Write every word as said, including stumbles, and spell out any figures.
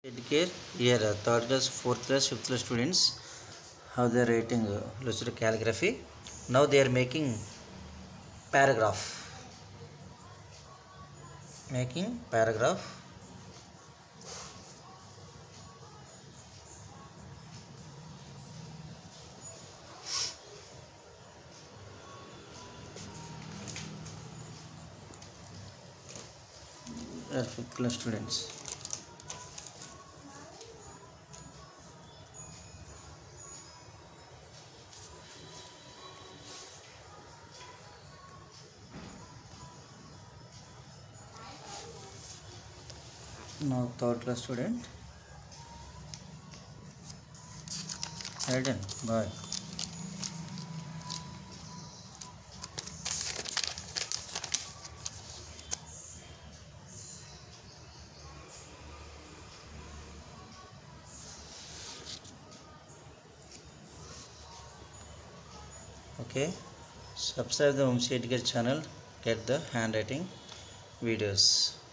Educate here uh, third class, fourth class, fifth class students how they are writing uh, lucid calligraphy. Now they are making paragraph. Making paragraph. They are fifth class students. Now third class student. Hayden, bye. Okay, subscribe the Vamsi Educate channel. Get the handwriting videos.